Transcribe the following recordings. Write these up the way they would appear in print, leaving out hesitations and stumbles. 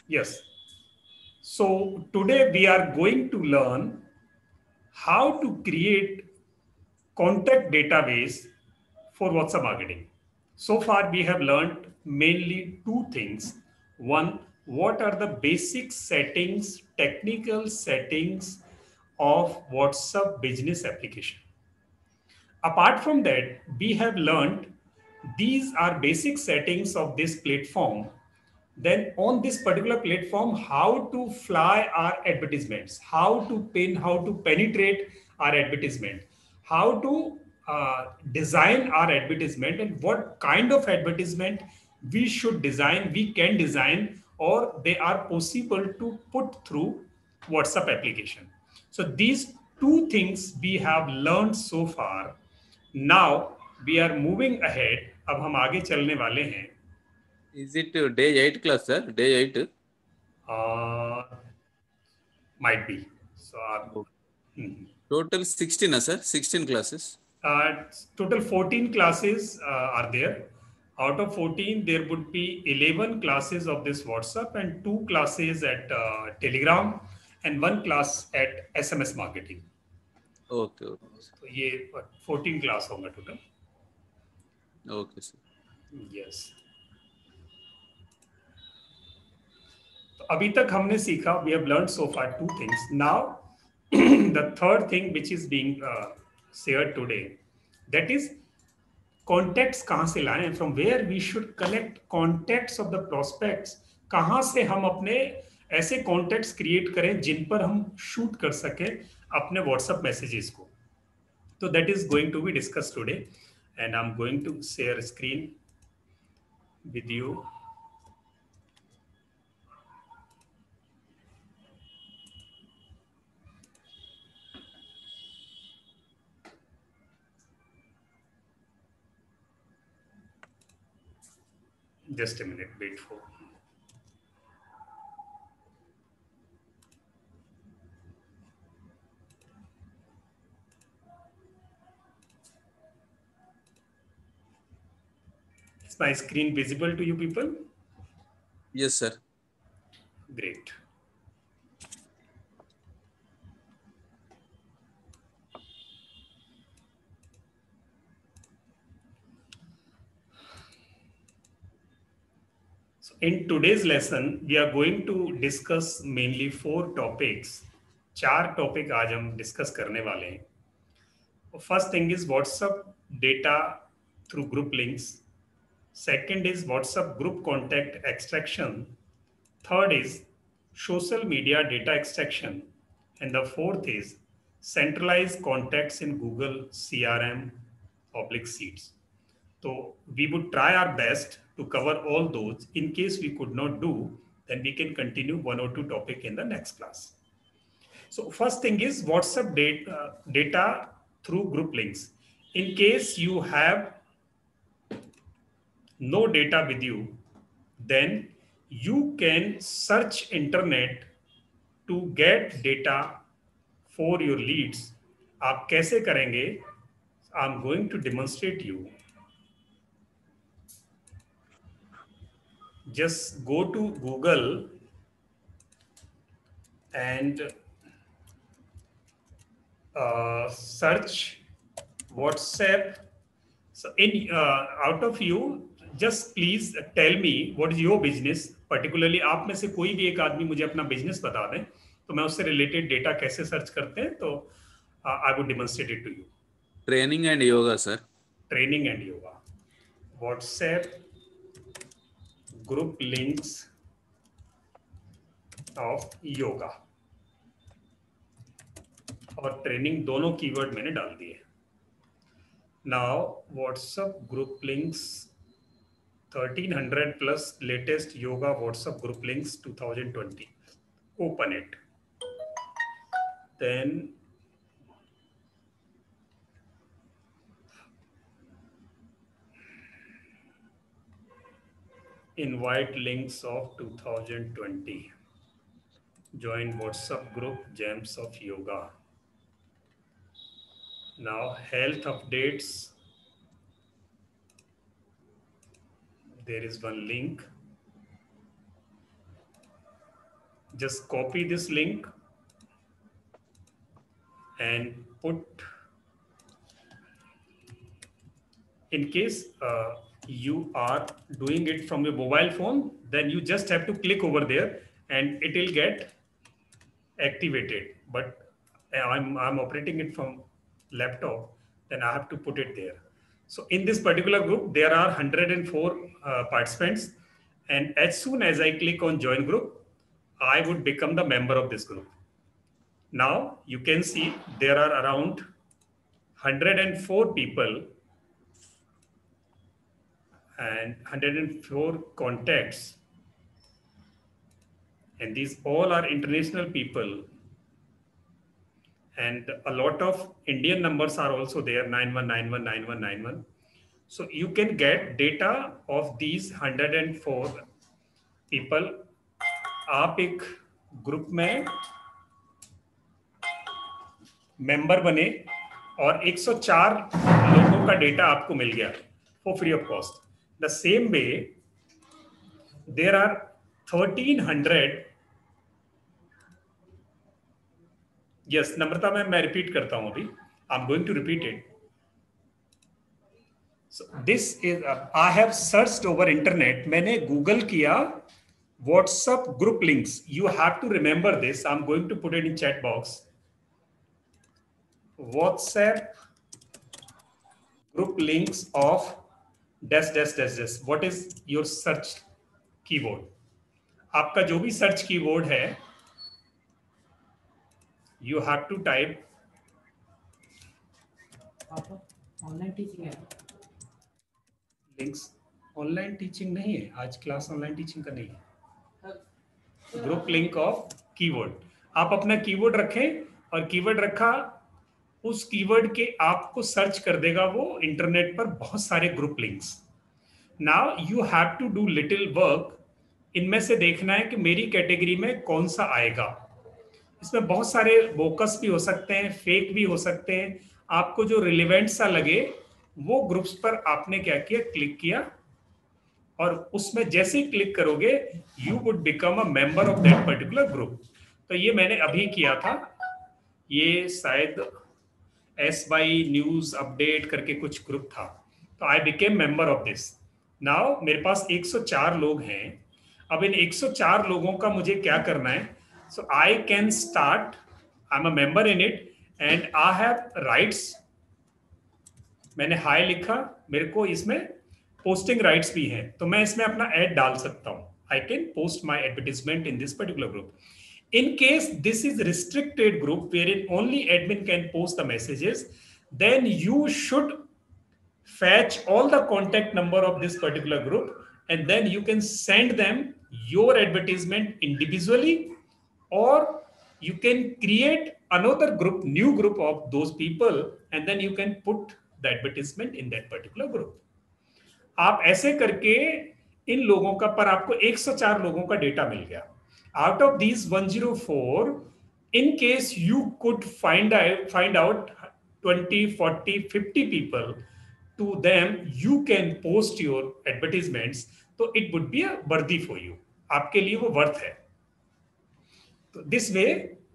Yes. So today we are going to learn how to create contact database for WhatsApp marketing. So far, we have learned mainly two things. One, what are the basic settings, technical settings of WhatsApp business application? Apart from that, we have learned these are basic settings of this platform. Then on this particular platform, how to fly our advertisements, how to pin, how to penetrate our advertisement, how to design our advertisement, and what kind of advertisement we should design, we can design, or they are possible to put through WhatsApp application. So these two things we have learned so far. Now we are moving ahead. अब हम आगे चलने वाले हैं. Is it day 8 class, sir? Day 8? Uh, might be. So, Oh. mhm. Total 16, sir? 16 classes. uh, Total 14 classes are there. Out of 14, there would be 11 classes of this WhatsApp and two classes at Telegram and one class at SMS marketing. Okay, okay, sir. तो ये 14 class होगा total. Okay, sir. Yes. तो अभी तक हमने सीखा, we have learn so far two things. Now the third thing which is being share today, that is contacts कहाँ से लाएं, from where we should collect contacts of the prospects. कहाँ से हम अपने ऐसे कॉन्टेक्ट्स क्रिएट करें जिन पर हम शूट कर सकें अपने व्हाट्सएप मैसेजेस को. तो that is going to be discuss today and I am going to share screen with you. Just a minute, wait for. Is my screen visible to you people? Yes, sir. Great. So in today's lesson, we are going to discuss mainly four topics. चार topic आज हम discuss करने वाले हैं. First thing is WhatsApp data through group links. Second is WhatsApp group contact extraction. Third is social media data extraction. And the fourth is centralized contacts in Google CRM public seats. So we would try our best to cover all those. In case we could not do, then we can continue one or two topic in the next class. So first thing is WhatsApp data through group links. In case you have no data with you, then you can search internet to get data for your leads. आप कैसे करेंगे? I'm going to demonstrate you. Just go to Google and search WhatsApp. So, in out of you, just please tell me what is your business. Particularly, आप में से कोई भी एक आदमी मुझे अपना बिजनेस बता दें, तो मैं उससे रिलेटेड डेटा कैसे सर्च करते हैं, तो I would demonstrate it to you. Training and yoga, sir. Training and yoga. WhatsApp group links of yoga और ट्रेनिंग दोनों कीवर्ड मैंने डाल दिए. Now WhatsApp group links 1300 plus latest yoga WhatsApp group links 2020. Open it. Then invite links of 2020. Join WhatsApp group Gems of Yoga. Now health updates. There is one link. just copy this link and put, in case you are doing it from your mobile phone, then you just have to click over there and it will get activated. But I'm operating it from laptop, then I have to put it there. So in this particular group, there are 104 participants. And as soon as I click on join group, I would become the member of this group. Now you can see there are around 104 people and 104 contacts. And these all are international people. And a lot of Indian numbers are also there, 91919191. So you can get data of these 104 people. आप एक group में member बने और 104 लोगों का data आपको मिल गया for free of cost. The same way there are 1300. Yes Namrata ma'am, मैं रिपीट करता हूं अभी. I am going to repeat it. So this is I have searched over internet. मैंने गूगल किया WhatsApp group links. You have to remember this. I'm going to put it in chat box. WhatsApp group links of dash dash dash dash. What is your search keyword? आपका जो भी search keyword है, you have to type. Online teaching है. Links online teaching नहीं है, आज class online teaching का नहीं है. Group link of keyword. आप अपना कीवर्ड रखें और कीवर्ड रखा, उस कीवर्ड के आपको सर्च कर देगा वो इंटरनेट पर बहुत सारे group links. Now you have to do little work. इनमें से देखना है कि मेरी कैटेगरी में कौन सा आएगा. इसमें बहुत सारे बोकस भी हो सकते हैं, फेक भी हो सकते हैं. आपको जो रिलेवेंट सा लगे वो ग्रुप्स पर आपने क्या किया, क्लिक किया और उसमें जैसे ही क्लिक करोगे you would become a member of that particular group. तो ये मैंने अभी किया था. ये शायद SY न्यूज अपडेट करके कुछ ग्रुप था, तो I became member of this. Now मेरे पास 104 लोग हैं. अब इन 104 लोगों का मुझे क्या करना है. So I can start, I am a member in it and I have rights. मैंने हाई लिखा, मेरे को इसमें पोस्टिंग राइट्स भी हैं, तो मैं इसमें अपना ऐड डाल सकता हूं. I can post my advertisement in this particular group. In case this is restricted group wherein only admin can post the messages, then you should fetch all the contact number of this particular group and then you can send them your advertisement individually, or you can create another group, new group of those people, and then you can put the advertisement in that particular group. आप ऐसे करके इन लोगों का, पर आपको 104 लोगों का data मिल गया. Out of these 104, in case you could find out 20, 40, 50 people, to them you can post your advertisements, so it would be a worthy for you. आपके लिए वो वर्थ है. तो this way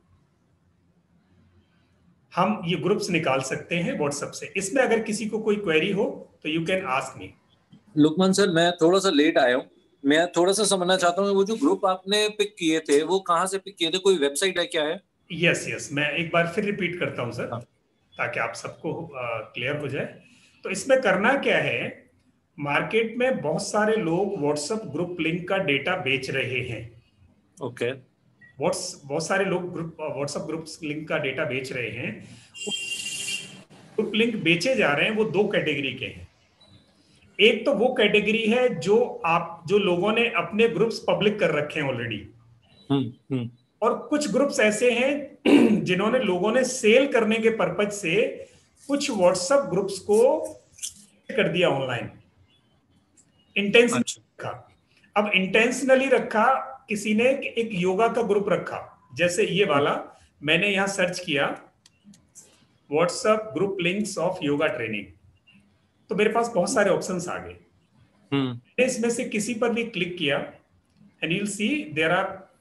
हम ये ग्रुप्स निकाल सकते हैं व्हाट्सएप से. इसमें अगर किसी को कोई क्वेरी हो तो you can ask me. Luqman sir, मैं थोड़ा सा लेट आया हूँ. मैं थोड़ा सा समझना चाहता हूँ, वो जो ग्रुप आपने पिक किए थे वो कहाँ से पिक किए थे? कोई वेबसाइट है क्या है? यस, मैं एक बार फिर रिपीट करता हूँ सर, ताकि आप सबको क्लियर हो जाए. तो इसमें करना क्या है, मार्केट में बहुत सारे लोग व्हाट्सएप ग्रुप लिंक का डेटा बेच रहे हैं. ओके. बहुत सारे लोग व्हाट्सएप ग्रुप लिंक का डेटा बेच रहे हैं. ग्रुप लिंक बेचे जा रहे हैं वो दो कैटेगरी के हैं. एक तो वो कैटेगरी है जो लोगों ने अपने ग्रुप्स पब्लिक कर रखे हैं ऑलरेडी, और कुछ ग्रुप्स ऐसे हैं जिन्होंने लोगों ने सेल करने के पर्पज से कुछ व्हाट्सएप ग्रुप्स को कर दिया ऑनलाइन. इंटेंशनली रखा. अब इंटेंशनली रखा, किसी ने एक योगा का ग्रुप रखा, जैसे ये वाला. मैंने यहां सर्च किया WhatsApp group links of yoga training, तो मेरे पास बहुत सारे ऑप्शंस आ गए. इसमें से किसी पर भी क्लिक किया and you will see there are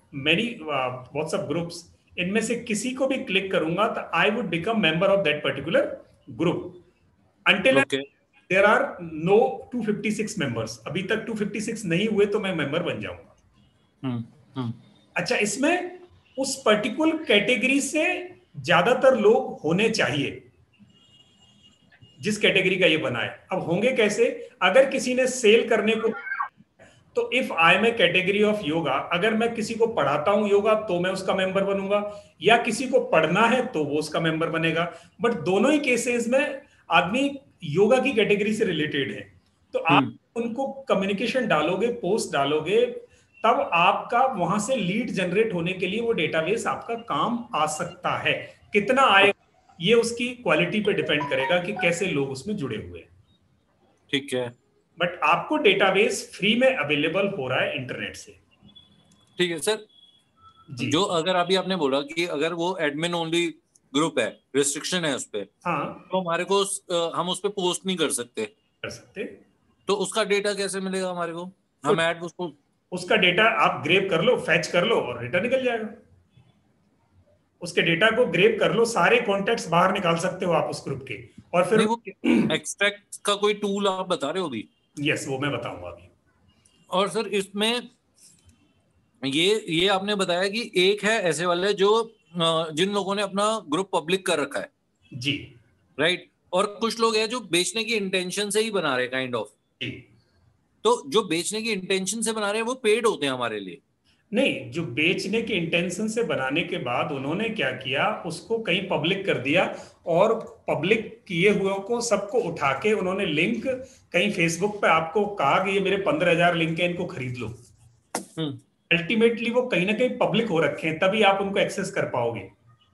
many WhatsApp groups, इनमें से किसी को भी क्लिक करूंगा तो I would become member of that particular group until okay there are no 256 members. अभी तक 256 नहीं हुए तो मैं मेंबर बन जाऊंगा। हम्म अच्छा, इसमें उस पर्टिकुलर कैटेगरी से ज्यादातर लोग होने चाहिए जिस कैटेगरी का ये बना है। अब होंगे कैसे? अगर किसी ने सेल करने को, तो if I am a category of yoga, अगर मैं किसी को पढ़ाता हूं योगा तो मैं उसका मेंबर बनूंगा, या किसी को पढ़ना है तो वो उसका मेंबर बनेगा। बट दोनों ही केसेस में आदमी योगा की कैटेगरी से रिलेटेड है, तो आप उनको कम्युनिकेशन डालोगे, पोस्ट डालोगे, तब आपका वहां से लीड जनरेट होने के लिए वो डेटाबेस आपका काम आ सकता है। कितना आए ये उसकी क्वालिटी पे डिपेंड करेगा कि कैसे लोग उसमें जुड़े हुए हैं। ठीक है बट आपको डेटाबेस फ्री में अवेलेबल हो रहा है इंटरनेट से। ठीक है सर। जी जो अगर अभी आपने बोला कि अगर वो एडमिन ओनली ग्रुप है, रिस्ट्रिक्शन है उस पे, हाँ, तो हमारे को हम उस पे पोस्ट नहीं कर सकते, कर सकते। तो उसका डेटा कैसे मिलेगा हमारे को? तो हम ऐड उसको उसका डेटा आप ग्रेब कर लो, फैच कर लो और डेटा निकल जाएगा। उसके डेटा को ग्रेब कर लो, सारे कॉन्टेक्ट्स बाहर निकाल सकते हो आप उस ग्रुप के, और फिर नहीं, वो एक्सट्रैक्ट का कोई टूल आप बता रहे हो अभी? यस, वो मैं बताऊंगा अभी। और सर इसमें ये आपने बताया कि एक है ऐसे वाले जो जिन लोगों ने अपना ग्रुप पब्लिक कर रखा है, जी राइट, और कुछ लोग हैं जो बेचने की इंटेंशन से ही बना रहे हैं काइंड ऑफ। जी। तो जो बेचने की इंटेंशन से बना रहे हैं वो पेड होते हैं हमारे लिए? नहीं, जो बेचने के इंटेंशन से बनाने के बाद उन्होंने क्या किया, उसको कहीं पब्लिक कर दिया, और पब्लिक किए हुए को सबको उठा के उन्होंने लिंक कहीं फेसबुक पे आपको कहा कि ये मेरे 15,000 लिंक है, इनको खरीद लो। अल्टीमेटली वो कहीं ना कहीं पब्लिक हो रखे हैं, तभी आप उनको एक्सेस कर पाओगे।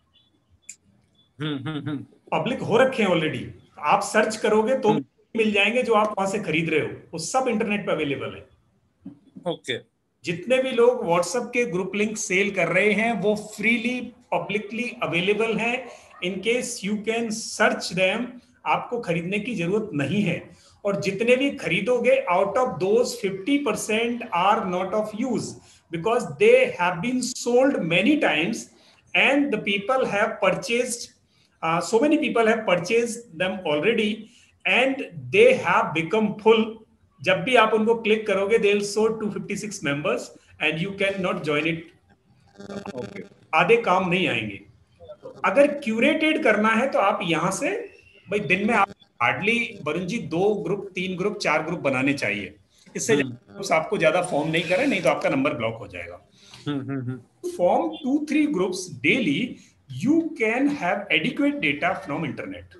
पब्लिक हो रखे हैं ऑलरेडी, आप सर्च करोगे तो मिल जाएंगे जो आप वहां से खरीद रहे हो, वो सब इंटरनेट पे अवेलेबल है। ओके जितने भी लोग व्हाट्सएप के ग्रुप लिंक सेल कर रहे हैं वो फ्रीली पब्लिकली अवेलेबल हैं। In case you can search them, आपको खरीदने की जरूरत नहीं है। और जितने भी खरीदोगे, out of those 50% are not of use, because they have been sold many times and the people have purchased, so many people have purchased them already and they have become full. जब भी आप उनको click करोगे they will show 256 members and you can not join it. Okay आधे काम नहीं आएंगे। अगर क्यूरेटेड करना है तो आप यहां से, भाई दिन में आप hardly Varun ji 2 group 3 group 4 group बनाने चाहिए, इससे आपको ज्यादा फॉर्म नहीं करें, नहीं तो आपका नंबर ब्लॉक हो जाएगा। Form 2-3 groups daily, you can have adequate data from internet.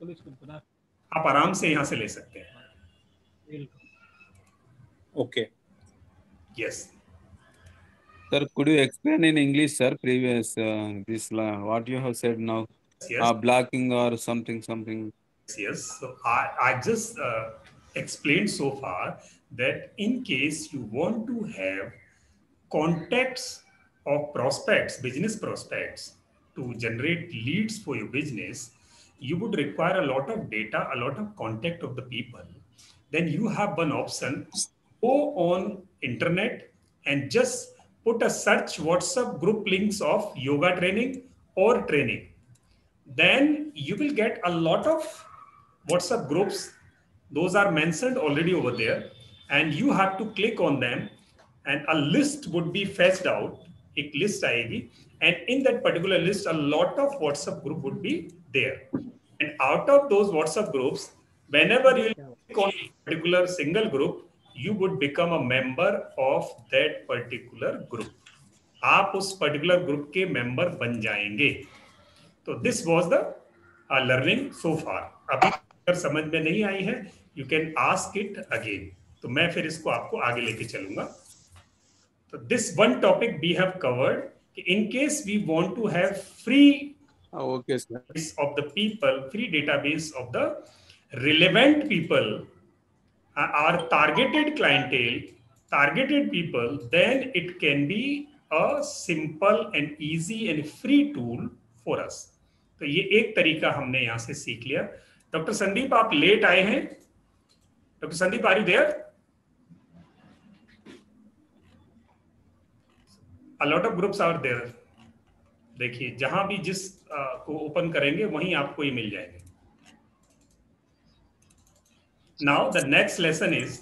आप आराम से यहां से ले सकते हैं। Okay Yes. Sir, could you explain in English, sir, previous what you have said now? Yes. Blocking or something. Yes. So I just explained so far that in case you want to have contacts of prospects, business prospects, to generate leads for your business, you would require a lot of data, a lot of contact of the people. Then you have one option: go on internet and just put a search WhatsApp group links of yoga training or training. Then you will get a lot of WhatsApp groups. Those are mentioned already over there, and you have to click on them, and a list would be fetched out. एक list आएगी, and in that particular list, a lot of WhatsApp group would be there. And out of those WhatsApp groups, whenever you click on a particular single group, you would become a member of that particular group. आप उस particular group के member बन जाएंगे। तो this was the learning so far. अभी अगर समझ में नहीं आई है, you can ask it again, तो मैं फिर इसको आपको आगे लेके चलूंगा। तो this one topic we have covered कि in case we want to have free Okay, sir. of the people, free database of the relevant people, our targeted clientele, targeted people, then it can be a simple and easy and free tool for us. तो ये एक तरीका हमने यहां से सीख लिया। Doctor Sandeep, आप लेट आए हैं। Doctor Sandeep, are you there? A lot of groups are there. देखिए जहां भी जिस को ओपन करेंगे वहीं आपको ये मिल जाएंगे. Now the next lesson is.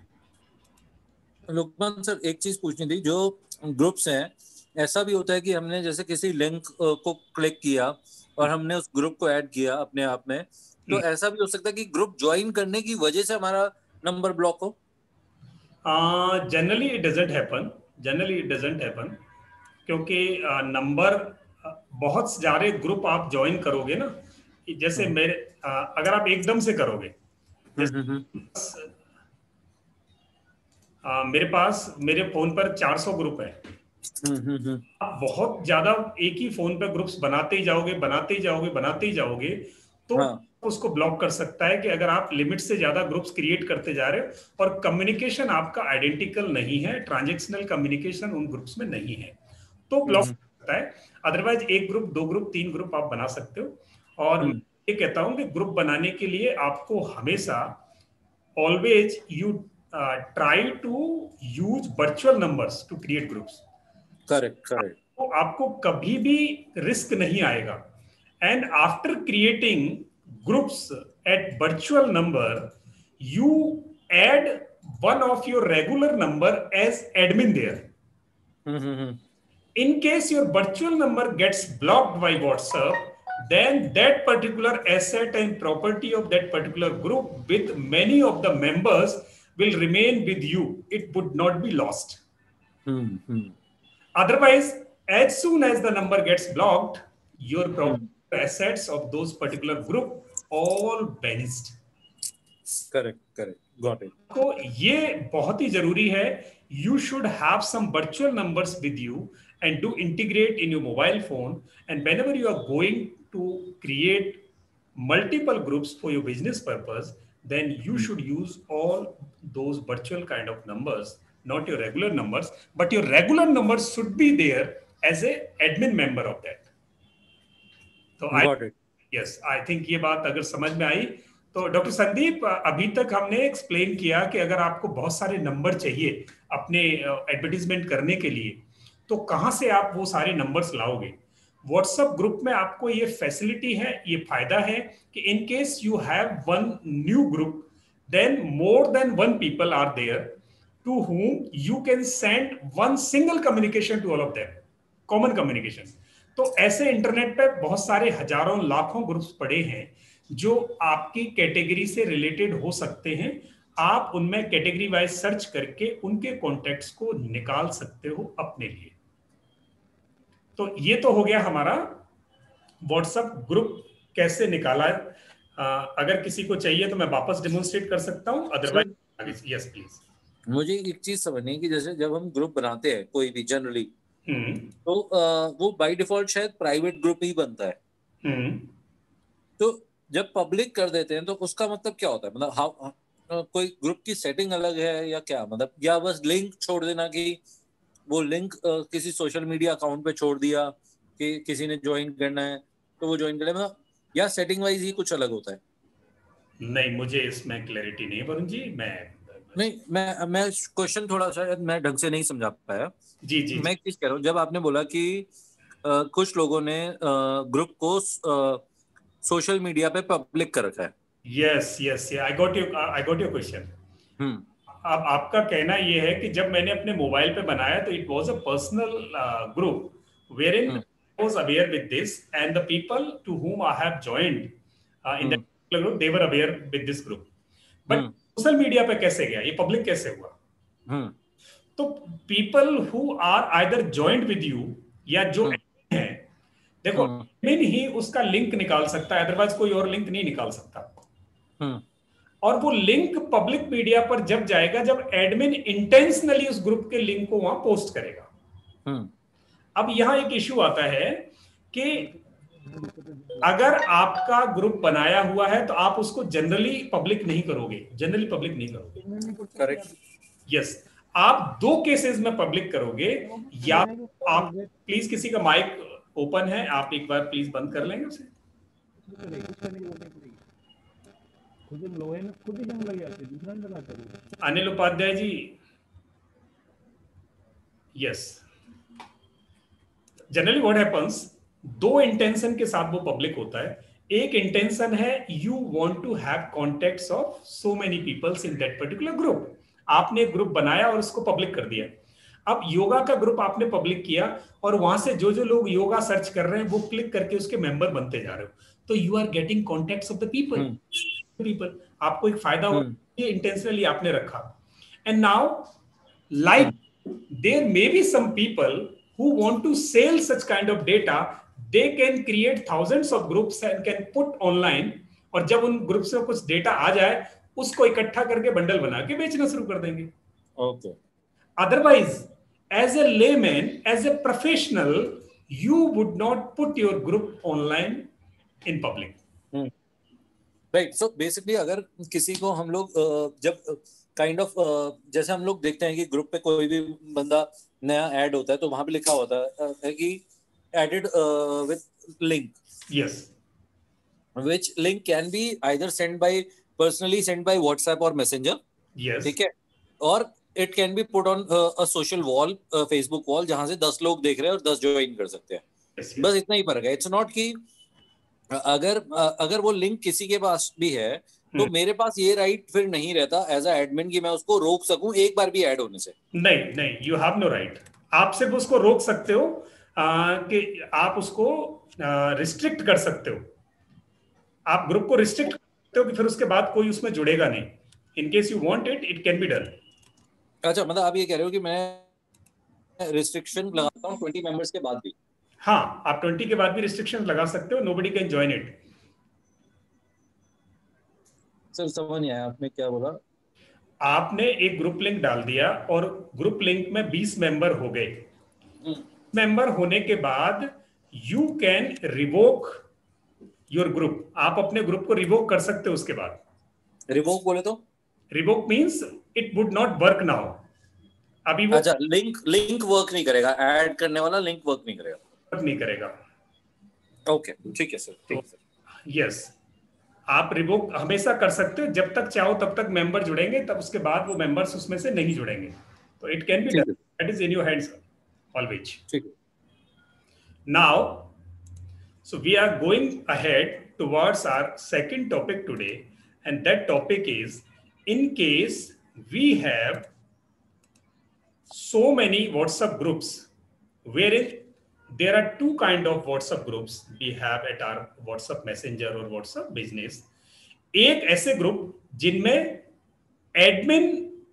Lokman sir एक चीज पूछनी थी, जो ग्रुप्स हैं ऐसा भी होता है कि हमने जैसे किसी लिंक को क्लिक किया और हमने उस ग्रुप को ऐड किया अपने आप में, तो ऐसा भी हो सकता है कि ग्रुप ज्वाइन करने की वजह से हमारा नंबर ब्लॉक हो? Generally it doesn't happen. Generally it doesn't happen. क्योंकि नंबर बहुत सारे ग्रुप आप ज्वाइन करोगे ना, जैसे मेरे अगर आप एकदम से करोगे, मेरे पास मेरे फोन पर 400 ग्रुप है. आप बहुत ज्यादा एक ही फोन पे ग्रुप्स बनाते ही जाओगे तो उसको ब्लॉक कर सकता है कि अगर आप लिमिट से ज्यादा ग्रुप्स क्रिएट करते जा रहे हो और कम्युनिकेशन आपका आइडेंटिकल नहीं है, ट्रांजैक्शनल कम्युनिकेशन उन ग्रुप्स में नहीं है, तो ब्लॉक करता है. अदरवाइज एक ग्रुप, 2 ग्रुप, 3 ग्रुप आप बना सकते हो. और ये कहता हूं कि ग्रुप बनाने के लिए आपको हमेशा always you try to use virtual numbers to create groups. Correct. तो आपको कभी भी रिस्क नहीं आएगा. And after creating groups at virtual number, you add one of your regular number as admin there. In case your virtual number gets blocked by WhatsApp, then that particular asset and property of that particular group with many of the members will remain with you. It would not be lost. Otherwise, as soon as the number gets blocked, your assets of those particular group all vanished. Correct. Got it. तो ये बहुत ही जरूरी है. You should have some virtual numbers with you and do integrate in your mobile phone. And whenever you are going to create multiple groups for your business purpose, then you should use all those virtual kind of numbers, not your regular numbers, but your regular numbers should be there as a admin member of that. So Got it. Yes, I think ये बात अगर समझ में आई तो doctor Sandeep, अभी तक हमने explain किया कि अगर आपको बहुत सारे नंबर चाहिए अपने एडवर्टीजमेंट करने के लिए, तो कहां से आप वो सारे नंबर्स लाओगे. व्हाट्सएप ग्रुप में आपको ये फैसिलिटी है, ये फायदा है कि in case you have one new group, then more than one people are there to whom you can send one single communication to all of them, common communication. तो ऐसे इंटरनेट पे बहुत सारे हजारों लाखों ग्रुप्स पड़े हैं जो आपकी कैटेगरी से रिलेटेड हो सकते हैं. आप उनमें कैटेगरी वाइज सर्च करके उनके कॉन्टेक्ट्स को निकाल सकते हो अपने लिए. तो ये तो हो गया हमारा व्हाट्सएप ग्रुप कैसे निकाला है. अगर किसी को चाहिए तो मैं वापस डेमोन्स्ट्रेट कर सकता हूं, अदरवाइज यस प्लीज. मुझे एक चीज समझनी है कि जैसे जब हम ग्रुप बनाते हैं कोई भी जनरली, तो वो बाय डिफॉल्ट शायद प्राइवेट ग्रुप ही बनता है. तो जब पब्लिक कर देते हैं तो उसका मतलब क्या होता है? मतलब कोई ग्रुप की सेटिंग अलग है या क्या? मतलब या बस लिंक छोड़ देना कि वो लिंक किसी सोशल मीडिया अकाउंट पे छोड़ दिया कि किसी ने ज्वाइन करना है तो वो ज्वाइन करे, मतलब या सेटिंग वाइज ही कुछ अलग होता है? नहीं, मुझे इसमें क्लैरिटी नहीं वरुण जी. मैं क्वेश्चन थोड़ा सा मैं ढंग से नहीं समझा पाया. जी. मैं किस कह रहा हूँ, जब आपने बोला कि कुछ लोगों ने ग्रुप को सोशल मीडिया पे पब्लिक कर रखा है. Yes I got your question. अब आपका कहना ये है कि जब मैंने अपने मोबाइल पे बनाया तो it was a personal group wherein I was aware with this and the people to whom I have joined in that group, they were aware with this group. But social media पे कैसे गया, ये public कैसे हुआ? तो people who are either joined with you या जो है, देखो एडमिन ही उसका लिंक निकाल सकता है, अदरवाइज कोई और लिंक नहीं निकाल सकता. और वो लिंक पब्लिक मीडिया पर जब जाएगा जब एडमिन इंटेंशनली उस ग्रुप के लिंक को वहां पोस्ट करेगा. अब यहां एक इश्यू आता है कि अगर आपका ग्रुप बनाया हुआ है तो आप उसको जनरली पब्लिक नहीं करोगे. करेक्ट. यस, आप 2 केसेस में पब्लिक करोगे. या आप प्लीज, किसी का माइक ओपन है, आप एक बार प्लीज बंद कर लेंगे उसे. Anil Upadhyay ji. Yes, generally what happens, दो इंटेंशन के साथ वो पब्लिक होता है. एक इंटेंशन है you want to have contacts of so many peoples in that particular group. आपने एक ग्रुप बनाया और उसको पब्लिक कर दिया. अब योगा का ग्रुप आपने पब्लिक किया और वहां से जो जो लोग योगा सर्च कर रहे हैं वो क्लिक करके उसके मेंबर बनते जा रहे हो. तो you are getting contacts of the people. आपको एक फायदा हो, ये इंटेंशनली आपने रखा. And now like there may be some people who want to sell such kind of data. They can create thousands of groups and can put online, और जब उन ग्रुप्स में कुछ डेटा आ जाए उसको इकट्ठा करके बंडल बना के बेचना शुरू कर देंगे. Okay. Otherwise, as a layman, as a professional, you would not put your group online in public. Right. So basically अगर किसी को हम लोग जब काइंड ऑफ जैसे हम लोग देखते हैं कि ग्रुप पे कोई भी बंदा नया ऐड होता है तो वहां पे लिखा होता है कि added with link. Yes. Which link can be either sent by personally sent by WhatsApp or Messenger. Yes. ठीक है. और it can be put on a social wall, Facebook wall, जहां से 10 लोग देख रहे हैं और 10 ज्वाइन कर सकते हैं. Yes. बस इतना ही फर्क है. इट्स नॉट कि अगर वो लिंक किसी के पास भी है तो मेरे पास ये राइट फिर नहीं रहता एज अ एडमिन कि मैं उसको रोक सकूं एक बार भी ऐड होने से. नहीं, यू हैव नो राइट. आप सिर्फ उसको रोक सकते हो कि आप उसको रिस्ट्रिक्ट कर सकते हो. आप ग्रुप को रिस्ट्रिक्ट कर सकते हो कि फिर उसके बाद कोई उसमें जुड़ेगा नहीं. In case you want it, it can be done. अच्छा, मतलब आप ये कह रहे हो कि मैं रिस्ट्रिक्शन लगाता हूं 20 मेंबर्स के बाद भी? हाँ, आप 20 के बाद भी रिस्ट्रिक्शन लगा सकते हो. Nobody can join it. Sir समझ नहीं आया आपने क्या बोला. आपने एक ग्रुप लिंक डाल दिया और ग्रुप लिंक में 20 मेंबर हो गए. मेंबर होने के बाद you can revoke your group. आप अपने ग्रुप को रिवोक कर सकते हो. उसके बाद रिवोक बोले तो revoke means it would not work now. अभी वो अच्छा, लिंक वर्क नहीं करेगा. ऐड करने वाला लिंक वर्क नहीं करेगा. ओके, ठीक है सर. ठीक है सर. यस, आप रिवोक हमेशा कर सकते हो. जब तक चाहो तब तक मेंबर जुड़ेंगे, तब उसके बाद वो मेंबर्स उसमें से नहीं जुड़ेंगे. तो it can be done. That is in your hands always. ठीक है. Now so we are going ahead towards our second topic today, and that topic is, in case we have so many WhatsApp groups, wherein there are two kind of WhatsApp groups we have at our WhatsApp Messenger or WhatsApp Business. एक ऐसे group जिनमें admin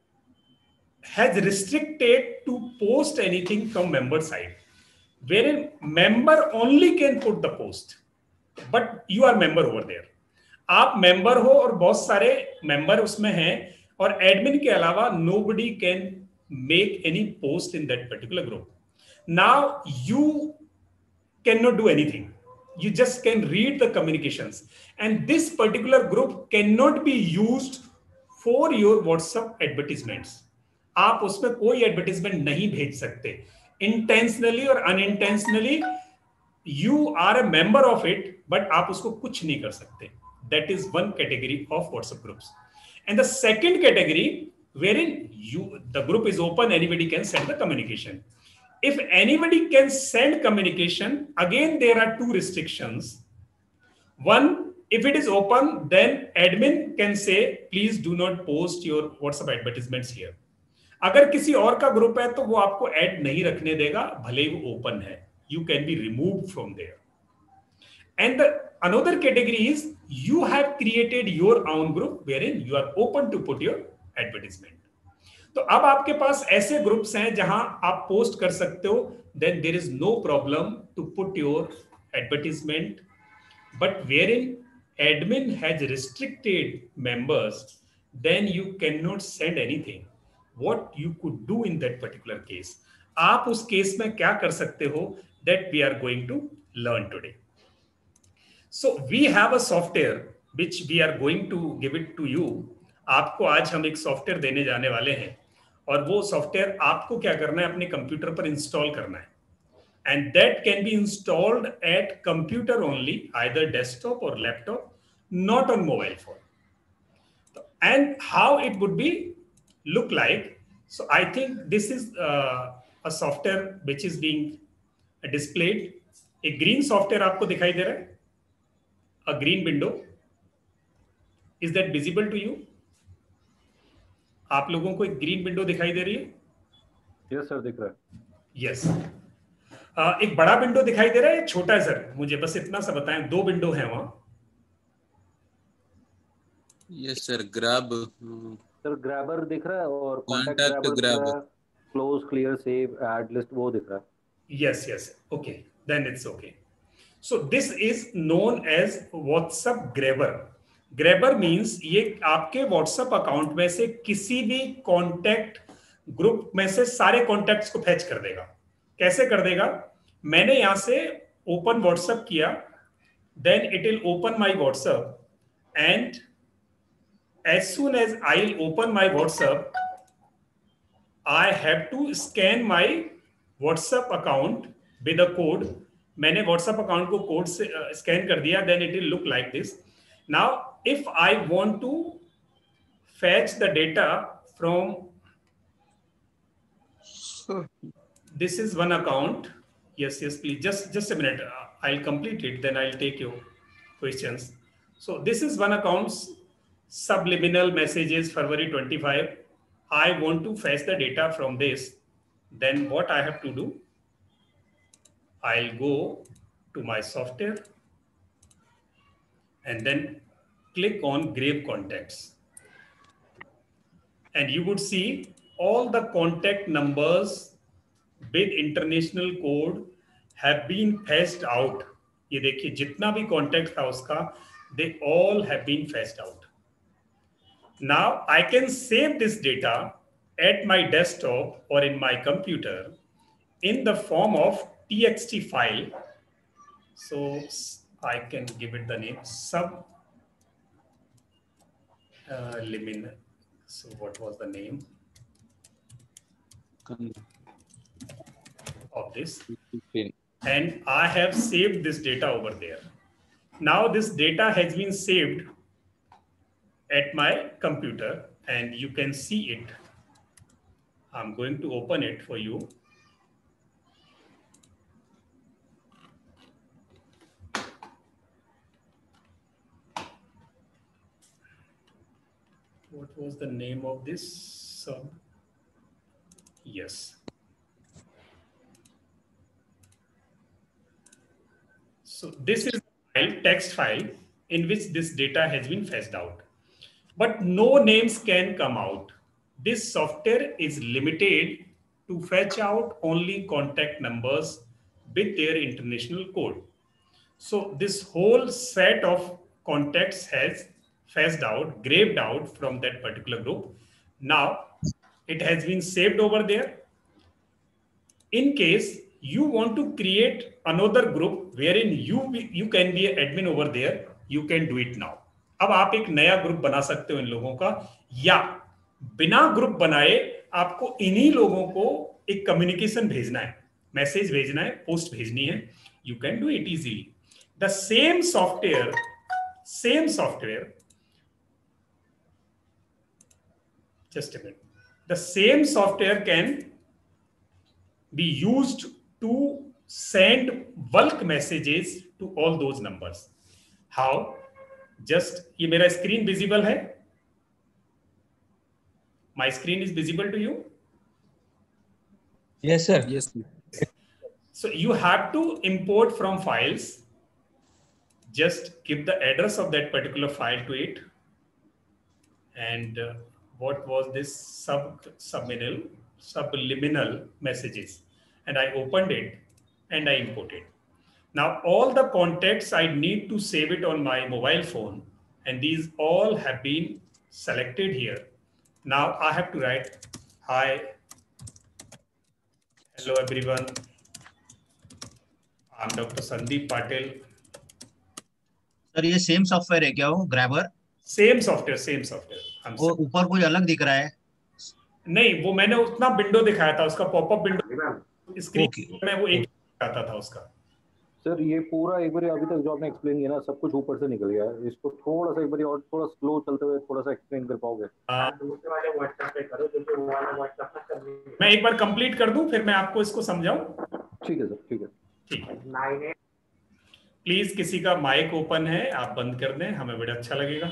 has restricted to post anything from member side, wherein member only can put the post, but you are member over there. आप member हो और बहुत सारे member उसमें हैं और admin के अलावा nobody can make any post in that particular group. Now you cannot do anything. You just can read the communications, and this particular group cannot be used for your WhatsApp advertisements. आप उसमें कोई advertisement नहीं भेज सकते. Intentionally और unintentionally you are a member of it, but आप उसको कुछ नहीं कर सकते. That is one category of WhatsApp groups. And the second category wherein the group is open, anybody can send the communication. If anybody can send communication, again there are two restrictions. One, if it is open, then admin can say please do not post your WhatsApp advertisements here. अगर किसी और का group है तो वो आपको add नहीं रखने देगा, भले ही वो ओपन है. You can be removed from there. And the another category is you have created your own group wherein you are open to put your advertisement. तो अब आपके पास ऐसे ग्रुप्स हैं जहां आप पोस्ट कर सकते हो. Then there is no problem to put your advertisement, but wherein admin has restricted members, then you can not send anything. What you could do in that particular case, आप उस case में क्या कर सकते हो, that we are going to learn today. So we have a software which we are going to give it to you. आपको आज हम एक सॉफ्टवेयर देने जाने वाले हैं और वो सॉफ्टवेयर आपको क्या करना है, अपने कंप्यूटर पर इंस्टॉल करना है. And that can be installed at computer only, either desktop or laptop, not on mobile phone. And how it would be look like. So I think this is a software which is being displayed एक green software आपको दिखाई दे रहा है, a green window, is that visible to you? आप लोगों को एक green window दिखाई दे रही है? यस सर, दिख रहा है। यस। एक बड़ा विंडो दिखाई दे रहा है, छोटा है सर? मुझे बस इतना सा बताएं, 2 विंडो हैं वहां। Yes sir, grab sir grabber दिख रहा है और contact grab, close, clear, save, add list वो दिख रहा है। Yes yes, okay, then it's okay. So this is known as WhatsApp grabber. Grabber means ये आपके व्हाट्सएप अकाउंट में से किसी भी कॉन्टैक्ट ग्रुप में से सारे कॉन्टैक्ट्स को फैच कर देगा। कैसे कर देगा? मैंने यहां से ओपन व्हाट्सएप किया, then it will open my WhatsApp and as soon as I'll open my WhatsApp, I have to scan my WhatsApp account with a code. मैंने WhatsApp account को कोड से स्कैन कर दिया, then it will look like this. Now, if I want to fetch the data from this is one account. Yes, please. Just a minute. I'll complete it. Then I'll take your questions. So this is one account's subliminal messages, February 25. I want to fetch the data from this. Then what I have to do? I'll go to my software and then click on Grave Contacts. And you would see all the contact numbers with international code have been fetched out. ये देखिए जितना भी contact था उसका, they all have been fetched out. Now I can save this data at my desktop or in my computer in the form of txt file. So I can give it the name subliminal. So what was the name of this? And I have saved this data over there. Now this data has been saved at my computer and you can see it. I'm going to open it for you. What was the name of this sub? Yes. So this is a text file in which this data has been fetched out. But no names can come out. This software is limited to fetch out only contact numbers with their international code. So this whole set of contacts has fetched out, graved out from that particular group. Now it has been saved over there. In case you want to create another group wherein you can be an admin over there, you can do it now. अब आप एक नया group बना सकते हो इन लोगों का, या बिना ग्रुप बनाए आपको इन्हीं लोगों को एक कम्युनिकेशन भेजना है, मैसेज भेजना है, पोस्ट भेजनी है. You can do it easily. The same software just a minute, the same software can be used to send bulk messages to all those numbers. How? Just ये मेरा स्क्रीन विजिबल है, my screen is visible to you? Yes sir. Yes. So you have to import from files. Just give the address of that particular file to it. And what was this subliminal messages? And I opened it and I imported. Now all the contacts, I need to save it on my mobile phone, and these all have been selected here. Now I have to write, hi, hello everyone, I'm Dr. Sandeep Patil. Sir ये same software है क्या, वो grabber? Same software. वो ऊपर कुछ अलग दिख रहा है? नहीं, वो मैंने उतना विंडो दिखाया था, उसका पॉपअप विंडो स्क्रीन में वो एक आता था उसका. सर ये पूरा एक बार अभी तक जो आपने एक्सप्लेन किया ना, सब कुछ ऊपर से निकल गया है. इसको थोड़ा सा एक बार और थोड़ा स्लो चलते हुए थोड़ा सा एक्सप्लेन कर पाओगे? दूसरे वाले व्हाट्सएप पे करो, क्योंकि वो वाला व्हाट्सएप ना कर. मैं एक बार कंप्लीट कर दूं फिर मैं आपको इसको समझाऊं. ठीक है सर, ठीक है. ठीक है, 98 प्लीज किसी का माइक ओपन है आप बंद कर दें, हमें बड़ा अच्छा लगेगा।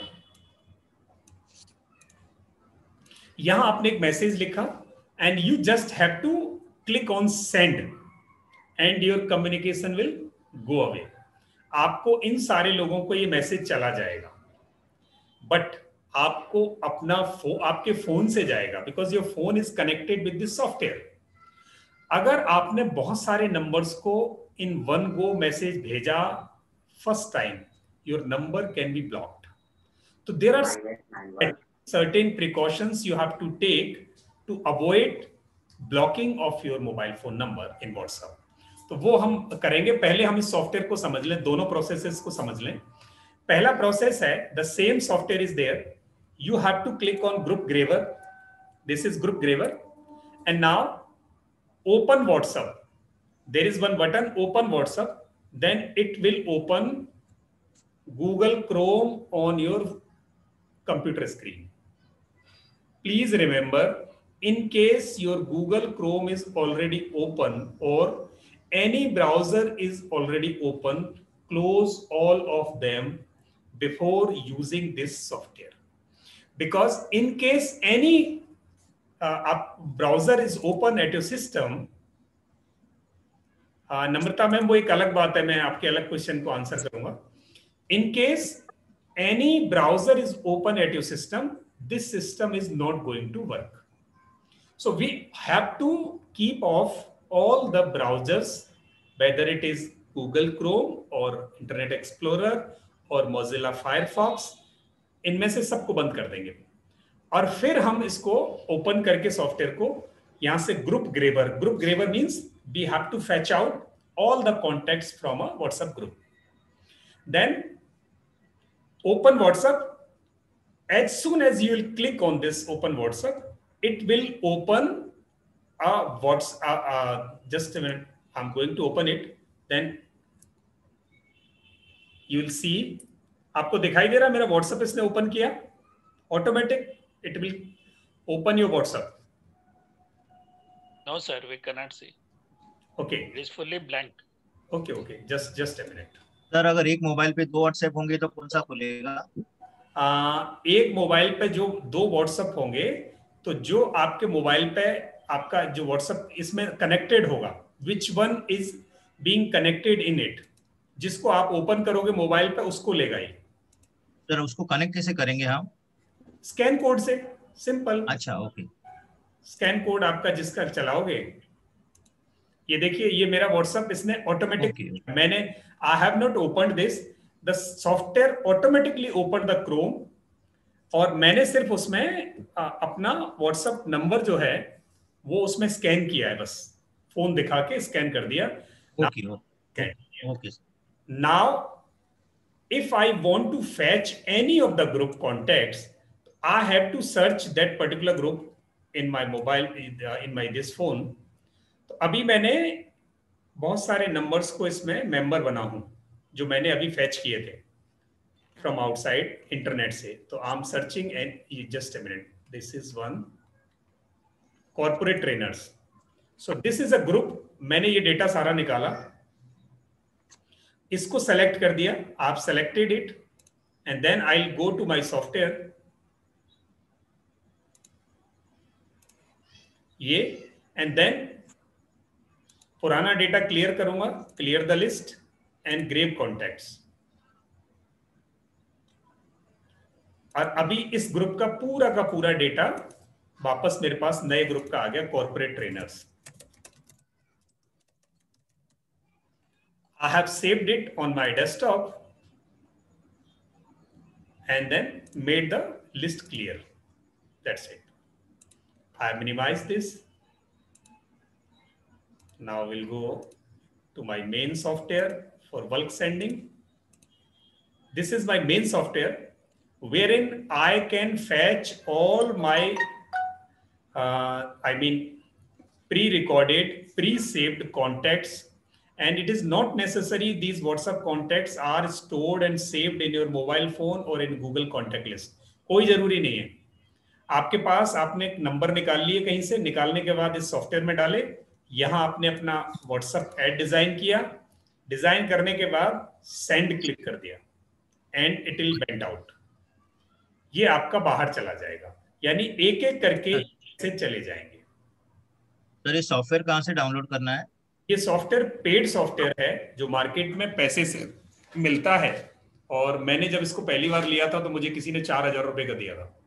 यहां आपने एक मैसेज लिखा and you just have to click on send and your communication will go away. आपको इन सारे लोगों को ये मैसेज चला जाएगा, बट आपको अपना आपके फोन से जाएगा, because your phone is connected with this software. अगर आपने बहुत सारे नंबर्स को इन वन गो मैसेज भेजा first time, your number can be blocked. तो there are 9891 certain precautions you have to take to avoid blocking of your mobile phone number in WhatsApp. तो वो हम करेंगे। पहले हम इस सॉफ्टवेयर को समझ लें, दोनों प्रोसेसेस को समझ लें। पहला प्रोसेस है, the same software is there, you have to click on group grabber, this is group grabber, and now open WhatsApp. There is one button, open WhatsApp, then it will open Google Chrome on your computer screen. Please remember, in case your Google Chrome is already open or any browser is already open, close all of them before using this software. Because in case any browser is open at your system, Namrata ma'am वो एक अलग बात है, मैं आपके अलग question को answer करूंगा। In case any browser is open at your system, this system is not going to work. So we have to keep off all the browsers, whether it is Google Chrome or Internet Explorer or Mozilla Firefox, इनमें से सबको बंद कर देंगे। और फिर हम इसको ओपन करके सॉफ्टवेयर को यहां से group grabber means we have to fetch out all the contacts from a WhatsApp group. Then open WhatsApp. As soon as you will click on this open WhatsApp, it will open a WhatsApp. Just a minute, I'm going to open it. Then you will see, आपको दिखाई दे रहा है मेरा WhatsApp इसने open किया, automatic it will open your WhatsApp. No, sir, we cannot see. Okay. It is fully blank. Okay. Just a minute. Sir अगर एक mobile पे 2 व्हाट्सएप होंगे तो कौन सा खुलेगा? एक मोबाइल पे जो 2 व्हाट्सएप होंगे, तो जो आपके मोबाइल पे आपका जो व्हाट्सएप इसमें कनेक्टेड होगा, which one is being connected in it, जिसको आप ओपन करोगे मोबाइल पे उसको लेगा ये। सर उसको कनेक्ट कैसे करेंगे हम? स्कैन कोड से, सिंपल। अच्छा, ओके। स्कैन कोड आपका जिसका चलाओगे, ये देखिए ये मेरा व्हाट्सएप इसने ऑटोमेटिक, मैंने I have not opened this, the software automatically open the Chrome, और मैंने सिर्फ उसमें अपना व्हाट्सएप नंबर जो है वो उसमें स्कैन किया है, बस फोन दिखा के स्कैन कर दिया। Okay. Now if I want to fetch any of the group contacts, I have to search that particular group in my mobile, in my this phone. तो अभी मैंने बहुत सारे नंबर्स को इसमें मेंबर बना हूं जो मैंने अभी फैच किए थे फ्रॉम आउटसाइड इंटरनेट से। तो I am searching and just a minute, this is one corporate trainers. So this is a group, मैंने ये डेटा सारा निकाला, इसको सेलेक्ट कर दिया, आप selected it, and then I will go to my software, ये, एंड देन पुराना डेटा क्लियर करूंगा, clear the list and grab contacts. और अभी इस ग्रुप का पूरा डेटा वापस मेरे पास नए ग्रुप का आ गया, corporate trainers. I have saved it on my desktop and then made the list clear. That's it. I minimize this. Now we'll go to my main software for bulk sending. This is my main software wherein I can fetch all my, pre-recorded, pre-saved contacts. And it is not necessary these WhatsApp contacts are stored and saved in your mobile phone or in Google contact list. कोई जरूरी नहीं है। आपके पास, आपने एक number निकाल लिए कहीं से, निकालने के बाद इस सॉफ्टवेयर में डाले, यहाँ आपने अपना WhatsApp ऐड डिजाइन किया, डिजाइन करने के बाद सेंड क्लिक कर दिया and it will went out. ये आपका बाहर चला जाएगा, यानी एक एक करके से चले जाएंगे। सर ये सॉफ्टवेयर कहाँ से डाउनलोड करना है? ये सॉफ्टवेयर पेड सॉफ्टवेयर है जो मार्केट में पैसे से मिलता है, और मैंने जब इसको पहली बार लिया था तो मुझे किसी ने 4,000 रुपए का दिया था।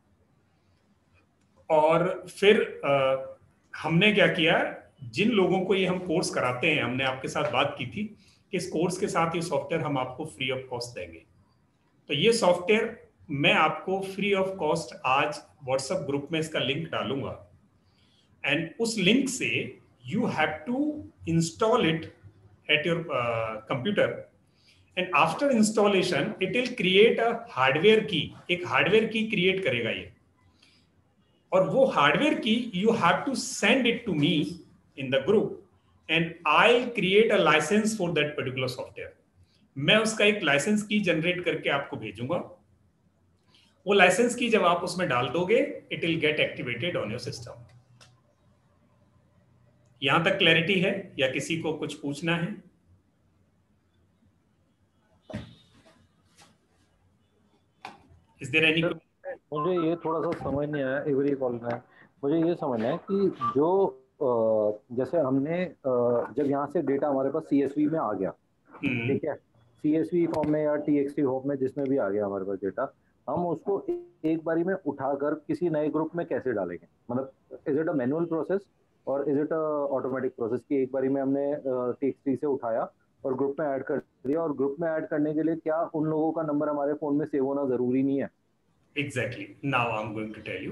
और फिर हमने क्या किया, जिन लोगों को ये हम कोर्स कराते हैं, हमने आपके साथ बात की थी कि इस कोर्स के साथ ये सॉफ्टवेयर हम आपको फ्री ऑफ कॉस्ट देंगे। तो ये सॉफ्टवेयर मैं आपको फ्री ऑफ कॉस्ट आज व्हाट्सएप ग्रुप में इसका लिंक डालूंगा, एंड उस लिंक से you have to install it at your computer, and after installation it will create a hardware key, एक हार्डवेयर की क्रिएट करेगा ये, और वो hardware key you have to send it to me in the group, and I create a licence for that particular software. मैं उसका एक licence की जनरेट करके आपको भेजूंगा। वो लाइसेंस की जब आप उसमें डाल दोगे, it will get activated on your system. यहां तक क्लैरिटी है या किसी को कुछ पूछना है? Is there any? मुझे ये थोड़ा सा समझ नहीं आया, एवरी कॉल में मुझे ये समझना है कि जो जैसे हमने जब यहाँ से डेटा हमारे पास CSV में आ गया, ठीक है, CSV फॉर्म में या TXT फॉर्म में जिसमें भी आ गया हमारे पास डेटा, हम उसको एक बारी में उठाकर किसी नए ग्रुप में कैसे डालेंगे? मतलब is it a manual process और is it a automatic process कि एक बारी में हमने TXT से उठाया और ग्रुप में ऐड कर दिया, और ग्रुप में ऐड करने के लिए क्या उन लोगों का नंबर हमारे फोन में सेव होना जरूरी नहीं है? Exactly. Now I'm going to tell you.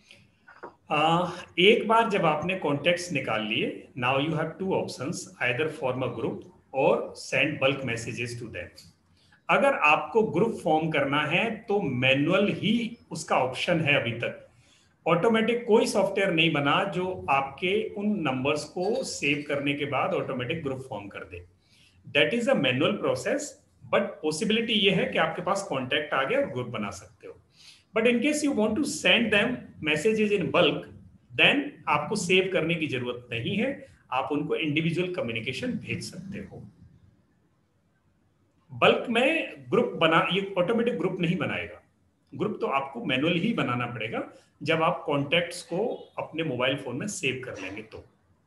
एक बार जब आपने कॉन्टेक्ट्स निकाल लिए, now you have two options, either form a group or send bulk messages to them. अगर आपको ग्रुप फॉर्म करना है तो मैनुअल ही उसका ऑप्शन है अभी तक। ऑटोमेटिक कोई सॉफ्टवेयर नहीं बना जो आपके उन नंबर्स को सेव करने के बाद ऑटोमेटिक ग्रुप फॉर्म कर दे। That is a manual process, but possibility ये है कि आपके पास कॉन्टैक्ट आ गया और ग्रुप बना सकते हो। But in case you want to send them messages in bulk, then आपको सेव करने की जरूरत नहीं है, आप उनको इंडिविजुअल कम्युनिकेशन भेज सकते हो। बल्क में ग्रुप बना, ये ऑटोमेटिक ग्रुप नहीं बनाएगा। ग्रुप तो आपको मैनुअली ही बनाना पड़ेगा जब आप कॉन्टैक्ट्स को अपने मोबाइल फोन में सेव कर लेंगे तो।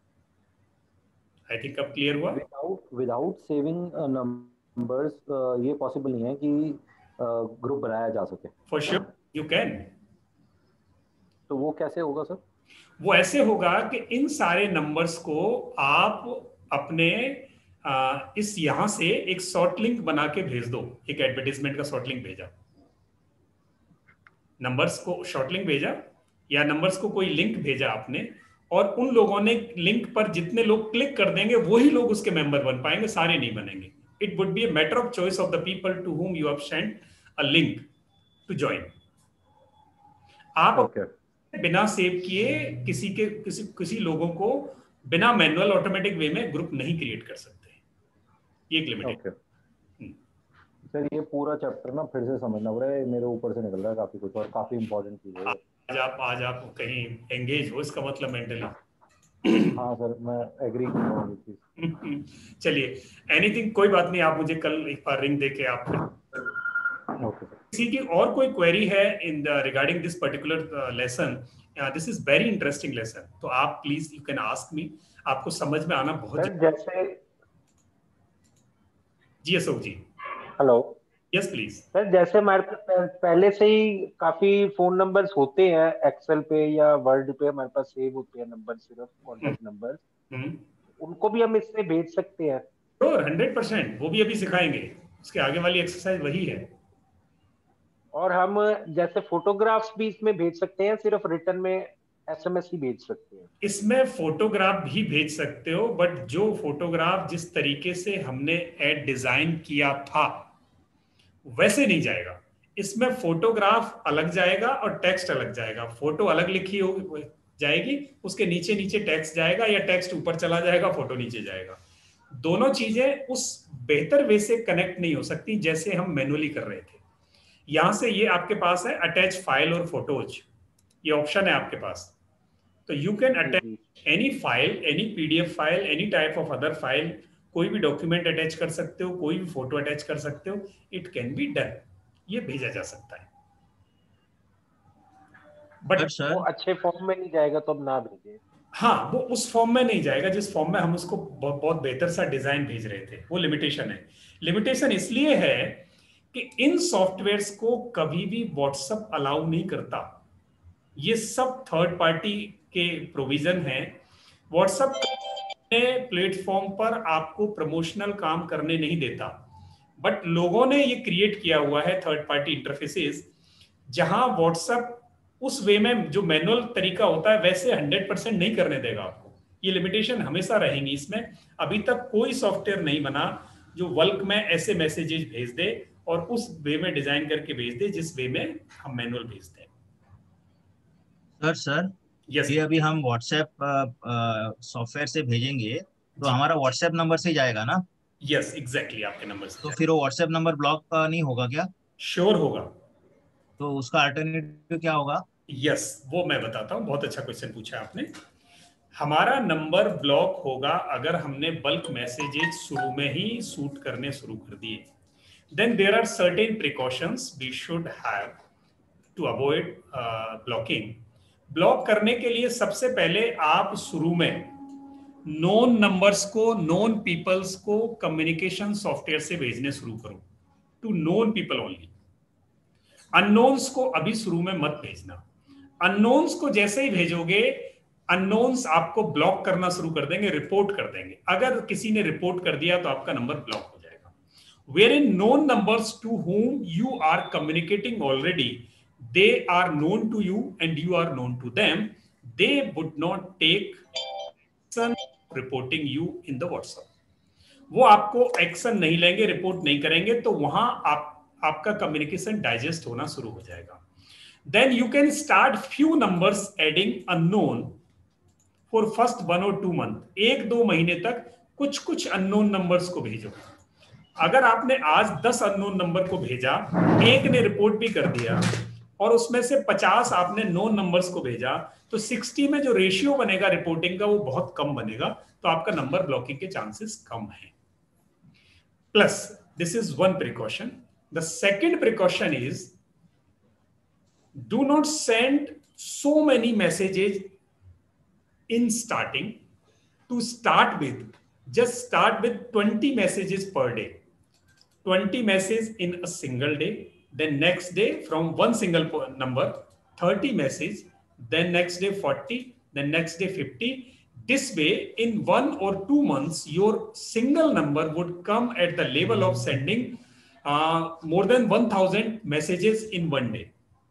आई थिंक अब क्लियर हुआ? विदाउट सेविंग नंबर्स ये पॉसिबल नहीं है कि ग्रुप बनाया जा सके? For sure you can. तो वो कैसे होगा सर? वो ऐसे होगा कि इन सारे नंबर्स को आप अपने इस यहां से एक शॉर्ट लिंक बना के भेज दो। एक एडवर्टाइजमेंट का शॉर्ट लिंक भेजा, नंबर्स को शॉर्ट लिंक भेजा, या नंबर्स को कोई लिंक भेजा आपने, और उन लोगों ने लिंक पर जितने लोग क्लिक कर देंगे वही लोग उसके मेंबर बन पाएंगे, सारे नहीं बनेंगे। It would be a matter of choice of the people to whom you have sent a link to join. आप बिना सेव किए किसी लोगों को बिना मैनुअल ऑटोमेटिक वे में ग्रुप नहीं क्रिएट कर सकते। ये एक लिमिट है। सर ये पूरा चैप्टर ना फिर से समझना पड़ रहा है, मेरे ऊपर से निकल रहा है काफी कुछ, और काफी इंपॉर्टेंट चीज है। आज आप कहीं एंगेज हो, इसका मतलब मेंटली। हाँ सर, मैं एग्री कर रहा हूँ ये चीज। चलिए, एनीथिंग, कोई बात नहीं, आप मुझे कल एक बार रिंग देके आप ओके सर। किसी की और कोई क्वेरी है in the regarding this particular lesson, this is very interesting lesson, तो आप please you can ask me. आपको समझ में आना बहुत जैसे जी Ashok ji. Hello. Yes please. Sir जैसे हमारे पास पहले से ही काफी फोन नंबर्स होते हैं एक्सेल पे या वर्ड पे, हमारे पास सेव होते हैं नंबर, सिर्फ कॉन्टेक्ट नंबर, उनको भी हम इससे भेज सकते हैं? श्योर, 100%। वो भी अभी सिखाएंगे, उसके आगे वाली एक्सरसाइज वही है। और हम जैसे फोटोग्राफ्स भी इसमें भेज सकते हैं, सिर्फ रिटर्न में SMS ही भेज सकते हैं? इसमें फोटोग्राफ भी भेज सकते हो, बट जो फोटोग्राफ जिस तरीके से हमने एड डिजाइन किया था वैसे नहीं जाएगा। इसमें फोटोग्राफ अलग जाएगा और टेक्स्ट अलग जाएगा। फोटो अलग लिखी हो जाएगी, उसके नीचे नीचे टेक्स्ट जाएगा, या टेक्स्ट ऊपर चला जाएगा, फोटो नीचे जाएगा। दोनों चीजें उस बेहतर वे से कनेक्ट नहीं हो सकती जैसे हम मैनुअली कर रहे थे। यहां से ये आपके पास है अटैच फाइल और फोटोज, ये ऑप्शन है आपके पास। तो you can attach any file, any PDF file, any type of other file, कोई भी डॉक्यूमेंट अटैच कर सकते हो, कोई भी फोटो अटैच कर सकते हो, इट कैन बी डन, ये भेजा जा सकता है। बट वो अच्छे फॉर्म में नहीं जाएगा तो अब ना भेजे। हाँ, वो उस फॉर्म में नहीं जाएगा जिस फॉर्म में हम उसको बहुत बेहतर सा डिजाइन भेज रहे थे, वो लिमिटेशन है। लिमिटेशन इसलिए है कि इन सॉफ्टवेयर्स को कभी भी व्हाट्सएप अलाउ नहीं करता, ये सब थर्ड पार्टी के प्रोविजन है। व्हाट्सएप प्लेटफॉर्म पर आपको प्रमोशनल काम करने नहीं देता, बट लोगों ने ये क्रिएट किया हुआ है थर्ड पार्टी इंटरफेसेस, जहां व्हाट्सएप उस वे में जो मैनुअल तरीका होता है वैसे 100% नहीं करने देगा आपको। ये लिमिटेशन हमेशा रहेंगी इसमें। अभी तक कोई सॉफ्टवेयर नहीं बना जो बल्क में ऐसे मैसेजेस भेज दे और उस वे में डिजाइन करके भेज दे जिस वे में हम मैनुअल भेजते हैं। सर यस, ये अभी हम व्हाट्सएप सॉफ्टवेयर से भेजेंगे तो हमारा व्हाट्सएप नंबर से जाएगा ना? यस एग्जैक्टली, आपके नंबर से। तो फिर वो व्हाट्सएप नंबर ब्लॉक नहीं होगा क्या? श्योर होगा। तो उसका अल्टरनेटिव क्या होगा? यस, वो मैं बताता हूँ, बहुत अच्छा क्वेश्चन पूछा आपने। हमारा नंबर ब्लॉक होगा अगर हमने बल्क मैसेजेस शुरू में ही शूट करने शुरू कर दिए। Then there are certain precautions we should have to avoid blocking. Block करने के लिए सबसे पहले आप शुरू में नॉन नंबर्स को, नॉन पीपल्स को कम्युनिकेशन सॉफ्टवेयर से भेजने शुरू करो, to known people only. Unknowns को अभी शुरू में मत भेजना। अननोन्स को जैसे ही भेजोगे, अननोन्स आपको ब्लॉक करना शुरू कर देंगे, रिपोर्ट कर देंगे। अगर किसी ने रिपोर्ट कर दिया तो आपका नंबर ब्लॉक हो जाएगा। Where in known numbers to whom you are communicating already, they are known to you and you are known to them, they would not take action reporting you in the WhatsApp. वो आपको action नहीं लेंगे, report नहीं करेंगे, तो वहां आपका communication digest होना शुरू हो जाएगा। Then you can start few numbers adding unknown for first 1 or 2 month। 1-2 महीने तक कुछ कुछ अननोन नंबर्स को भेजो। अगर आपने आज 10 अननोन नंबर को भेजा, एक ने रिपोर्ट भी कर दिया और उसमें से 50 आपने नोन नंबर्स को भेजा, तो 60 में जो रेशियो बनेगा रिपोर्टिंग का वो बहुत कम बनेगा, तो आपका नंबर ब्लॉकिंग के चांसेस कम है। Plus this is one precaution. The second precaution is do not send so many messages in starting. To start with, just start with 20 messages per day, 20 messages in a single day, then next day from one single number 30 messages, then next day 40, then next day 50. This way in 1 or 2 months your single number would come at the level of sending more than 1000 messages in one day.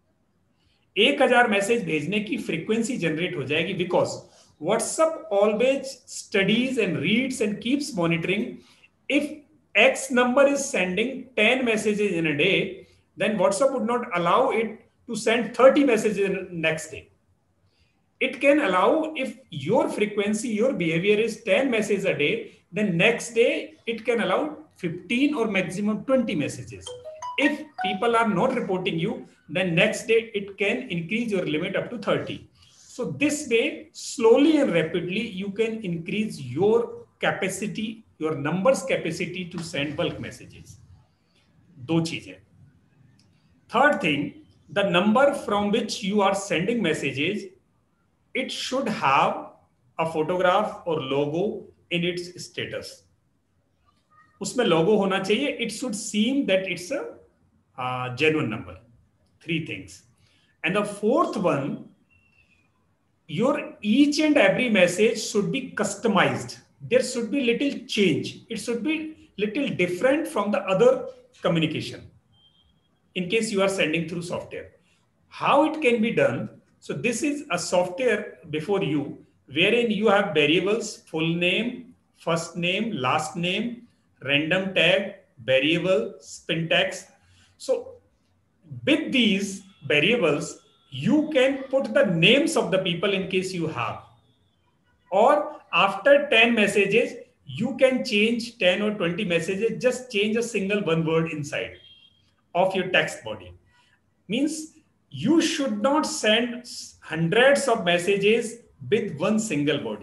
1000 message भेजने की frequency generate हो जाएगी, because WhatsApp always studies and reads and keeps monitoring. If X number is sending 10 messages in a day, then WhatsApp would not allow it to send 30 messages in next day. It can allow, if your frequency, your behavior is 10 messages a day, then next day it can allow 15 or maximum 20 messages. If people are not reporting you, then next day it can increase your limit up to 30. So this way, slowly and rapidly, you can increase your capacity, your numbers capacity to send bulk messages. दो चीजें. Third thing, the number from which you are sending messages, it should have a photograph or logo in its status. उसमें logo होना चाहिए. It should seem that it's a genuine number. 3 things. And the fourth one, your each and every message should be customized. There should be little change. It should be little different from the other communication in case you are sending through software. How it can be done? So this is a software before you wherein you have variables, full name, first name, last name, random tag, variable, syntax. So with these variables, you can put the names of the people in case you have, or after 10 messages you can change 10 or 20 messages, just change a single one word inside of your text body. Means you should not send hundreds of messages with one single body.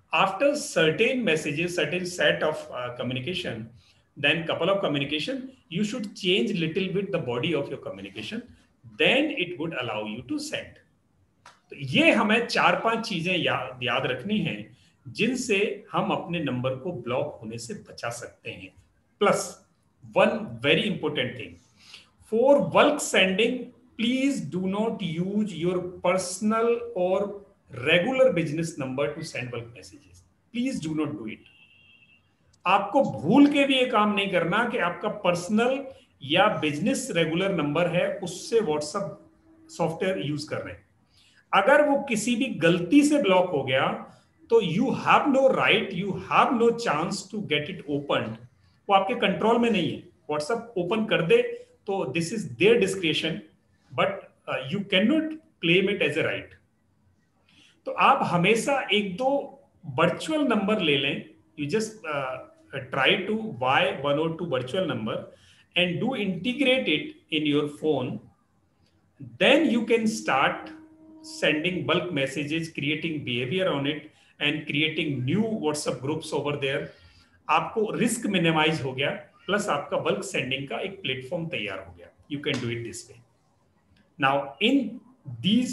After certain messages, certain set of communication, then couple of communication, you should change little bit the body of your communication, then it would allow you to send. तो ये हमें 4-5 चीजें याद रखनी हैं जिनसे हम अपने नंबर को ब्लॉक होने से बचा सकते हैं. Plus one very important thing, for bulk sending please do not use your personal और regular business number to send bulk messages. Please do not do it. आपको भूल के भी ये काम नहीं करना कि आपका पर्सनल या बिजनेस रेगुलर नंबर है उससे व्हाट्सएप सॉफ्टवेयर यूज कर रहे हैं. अगर वो किसी भी गलती से ब्लॉक हो गया तो you have no right, you have no chance to get it open. वो आपके कंट्रोल में नहीं है. व्हाट्सएप ओपन कर दे तो this is their description, but you can not claim it as a right. तो आप हमेशा एक दो वर्चुअल नंबर ले लें. You just try to buy 1 or 2 virtual number and do integrate it in your phone. Then you can start sending bulk messages, creating behavior on it and creating new WhatsApp groups over there. आपको risk minimize हो गया, plus आपका bulk sending का एक platform तैयार हो गया. You can do it this way. Now in these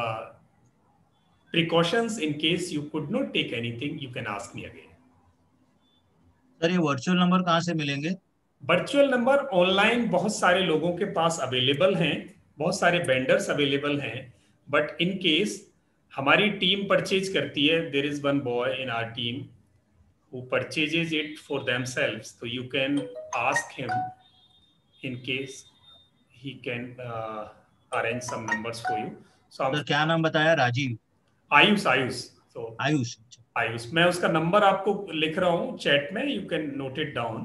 precautions, in case you could not take anything, you can ask me again. Sir ये वर्चुअल नंबर कहाँ से मिलेंगे? वर्चुअल नंबर ऑनलाइन बहुत सारे लोगों के पास अवेलेबल हैं, बहुत सारे वेंडर्स अवेलेबल हैं, बट इन केस हमारी टीम परचेज करती है. There is one boy in our team who purchases it for themselves, तो you can ask him in case he can arrange some numbers for you. So क्या नाम बताया? राजीव? आयुष. तो आयुष मैं उसका नंबर आपको लिख रहा हूँ चैट में, you can note it down.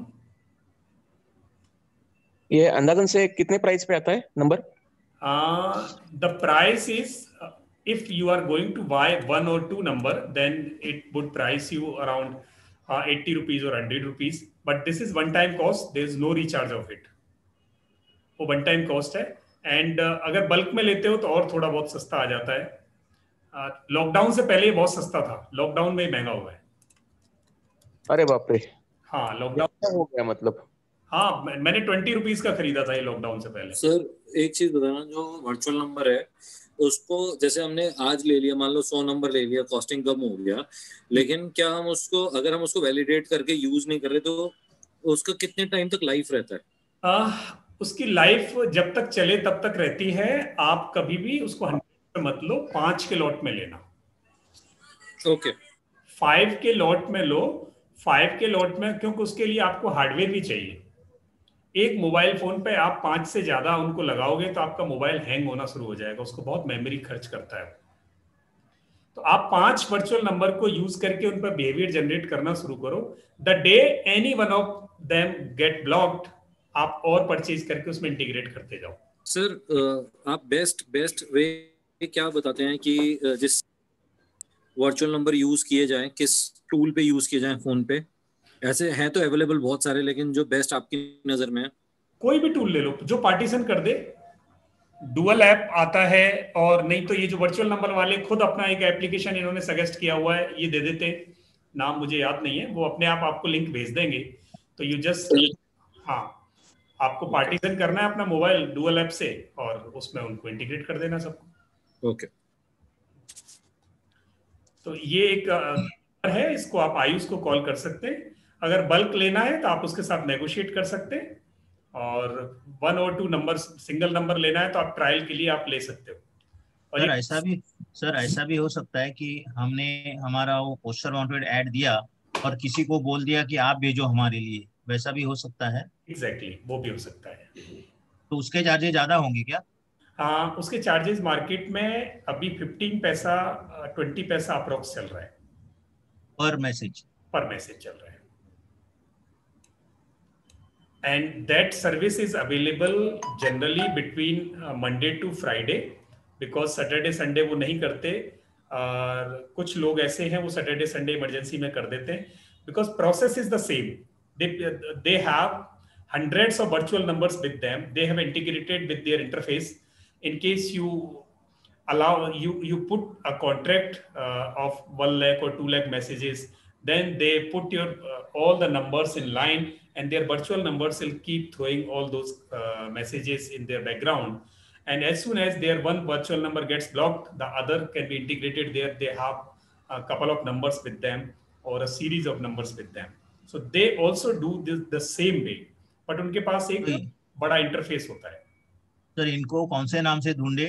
ये अंदाजन से कितने प्राइस पे आता है number? The price is if you are going to buy 1 or 2 number, then it would price you around 80 rupees or 100 rupees. But this is one time cost. There is no recharge of it. वो one time cost है. And अगर bulk में लेते हो तो और थोड़ा बहुत सस्ता आ जाता है. लॉकडाउन से पहले बहुत सस्ता था, लॉकडाउन में महंगा हुआ है. अरे बाप रे. हाँ लॉकडाउन हो गया मतलब. हाँ मैंने 20 रुपीज का खरीदा था ये लॉकडाउन से पहले. सर एक चीज बताना, जो वर्चुअल नंबर है उसको जैसे हमने आज ले लिया, मान लो 100 नंबर ले लिया, कॉस्टिंग कम हो गया, लेकिन क्या हम उसको अगर हम उसको वैलिडेट करके यूज नहीं कर रहे तो उसका कितने टाइम तक लाइफ रहता है? उसकी लाइफ जब तक चले तब तक रहती है. आप कभी भी उसको 100 मत लो, 5 के लॉट में लेना. ओके 5 के लॉट में लो. 5 के लॉट में, क्योंकि उसके लिए आपको हार्डवेयर भी चाहिए. एक मोबाइल फोन पे आप 5 से ज्यादा उनको लगाओगे तो आपका मोबाइल हैंग होना शुरू हो जाएगा. उसको बहुत मेमोरी खर्च करता है. तो आप 5 वर्चुअल नंबर को यूज करके उन पर बिहेवियर जनरेट करना शुरू करो. The day any one of them get blocked, आप और परचेज करके उसमें इंटीग्रेट करते जाओ. सर आप बेस्ट वे क्या बताते हैं कि जिस वर्चुअल नंबर यूज किए जाएं, किस टूल पे यूज किए जाएं फोन पे? ऐसे हैं तो अवेलेबल बहुत सारे, लेकिन जो बेस्ट आपकी नजर में है? कोई भी टूल ले लो जो पार्टीशन कर दे. डुअल ऐप आता है, और नहीं तो ये जो वर्चुअल नंबर वाले खुद अपना एक एप्लीकेशन इन्होंने सजेस्ट किया हुआ है, ये दे देते, नाम मुझे याद नहीं है, वो अपने आप आपको लिंक भेज देंगे. तो यू जस्ट हाँ आपको पार्टीशन करना है अपना मोबाइल डुअल ऐप से और उसमें उनको इंटीग्रेट कर देना सबको. ओके तो ये एक है, इसको आप आयुष को कॉल कर सकते हैं. अगर बल्क लेना है तो आप उसके साथ नेगोशिएट कर सकते हैं, और 1 or 2 नंबर सिंगल नंबर लेना है तो आप ट्रायल के लिए आप ले सकते हो. और ऐसा भी हो सकता है कि हमने हमारा वो पोस्टर माउंटेड ऐड दिया और किसी को बोल दिया कि आप भेजो हमारे लिए, वैसा भी हो सकता है. एग्जैक्टली वो भी हो सकता है. तो उसके चार्जेस ज्यादा होंगे क्या? हाँ उसके चार्जेस मार्केट में अभी 15 पैसा 20 पैसा अप्रोक्स चल रहा है पर मैसेज चल रहा है. And that service is available generally between Monday to Friday, because Saturday Sunday वो नहीं करते. और कुछ लोग ऐसे हैं वो Saturday Sunday इमरजेंसी में कर देते हैं, because process is the same. They have hundreds of virtual numbers with them. They have integrated with their interface. In case you allow you put a contract of 1 lakh or 2 lakh messages, then they put your all the numbers in line, and their virtual numbers will keep throwing all those messages in their background. And as soon as their one virtual number gets blocked, the other can be integrated there. They have a couple of numbers with them or a series of numbers with them. So they also do this the same way, but उनके पास एक बड़ा interface होता है. Sir इनको कौन से नाम से ढूंढे?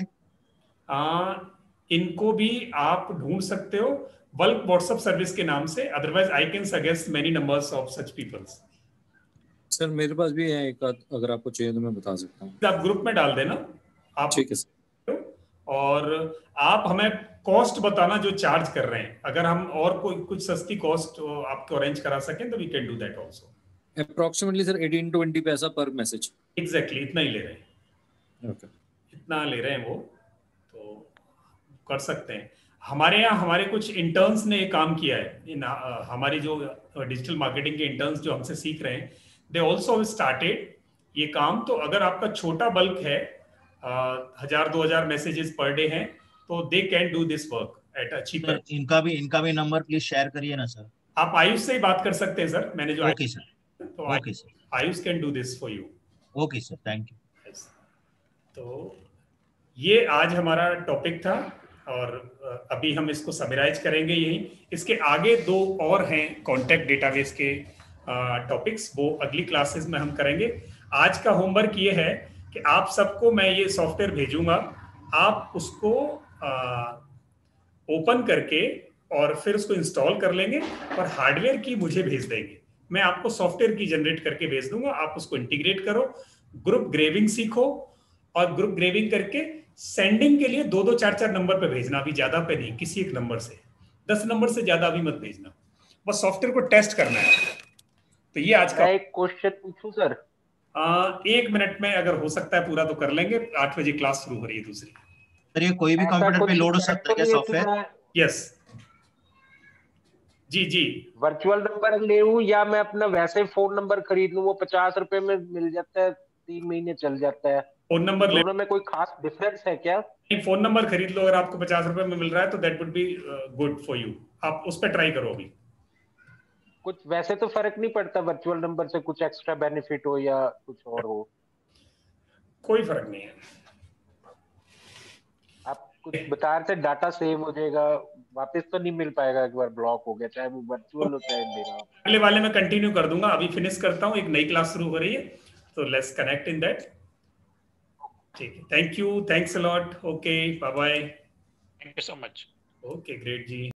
इनको भी आप ढूंढ सकते हो बल्क व्हाट्सएप सर्विस के नाम से. Otherwise I can suggest many numbers of such peoples. Sir मेरे पास भी है एक, अगर आपको चाहिए तो मैं बता सकता हूँ. आप ग्रुप में डाल देना आप. ठीक है सर. और आप हमें कॉस्ट बताना जो चार्ज कर रहे हैं. अगर हम और कोई कुछ सस्ती कॉस्ट आपको अरेंज करा सकें तो we can do that also. Approximately sir 18-20 पैसा पर मैसेज. एग्जैक्टली इतना ही ले रहे हैं. ओके. इतना ले रहे हैं वो, तो कर सकते हैं. हमारे यहाँ हमारे कुछ इंटर्न्स ने काम किया है. हमारी जो डिजिटल मार्केटिंग के इंटर्न्स जो हमसे सीख रहे हैं, दे ऑल्सो स्टार्टेड ये काम. तो अगर आपका छोटा बल्क है, 1000-2000 मैसेजेस पर डे हैं, तो they can do this work at a cheaper. इनका भी नंबर प्लीज शेयर करिए ना सर. आप आयुष से ही बात कर सकते हैं सर. मैंने जो ओके सर. तो okay sir, Ayush can do this for you. Okay sir, thank you. तो ये आज हमारा टॉपिक था, और अभी हम इसको समराइज करेंगे यही. इसके आगे 2 और हैं कॉन्टैक्ट डेटाबेस के टॉपिक्स, वो अगली क्लासेस में हम करेंगे. आज का होमवर्क ये है कि आप सबको मैं ये सॉफ्टवेयर भेजूंगा, आप उसको ओपन करके और फिर उसको इंस्टॉल कर लेंगे और हार्डवेयर की मुझे भेज देंगे. मैं आपको सॉफ्टवेयर की जनरेट करके भेज दूंगा. आप उसको इंटीग्रेट करो, ग्रुप ग्रेविंग सीखो, और ग्रुप ग्रेविंग करके सेंडिंग के लिए 2-2, 4-4 नंबर पे भेजना. अभी ज्यादा पे नहीं, किसी एक नंबर से. 10 नंबर से ज्यादा अभी मत भेजना. बस सॉफ्टवेयर को टेस्ट करना है. तो ये आज का. एक क्वेश्चन पूछूं सर? 1 मिनट में अगर हो सकता है पूरा तो कर लेंगे. 8 बजे क्लास शुरू हो रही है दूसरी. सर ये कोई भी कंप्यूटर पे लोड हो सकता है क्या software? Yes ji. Virtual number ले लूं या मैं अपना वैसे फोन नंबर खरीद लूं? वो 50 रुपए में मिल जाता है, 3 महीने चल जाता है. फोन नंबर दोनों में कोई खास डिफरेंस है क्या? फोन नंबर खरीद लो, अगर आपको 50 रुपए में मिल रहा है तो that would be good for you. आप उस पर ट्राई करो. अभी कुछ वैसे तो फर्क नहीं पड़ता वर्चुअल नंबर से, कुछ एक्स्ट्रा बेनिफिट हो या कुछ और हो? कोई फर्क नहीं है. आप कुछ बता रहे थे डाटा सेव हो जाएगा, वापस तो नहीं मिल पाएगा एक बार ब्लॉक हो गया, चाहे वो वर्चुअल हो चाहे मेरा. अगले वाले में कंटिन्यू कर दूंगा. अभी फिनिश करता हूँ, एक नई क्लास शुरू हो रही है, तो लेट्स कनेक्ट इन दैट. ठीक है. Thank you. Thanks a lot. Okay, bye bye. Thank you so much. Okay, great ji.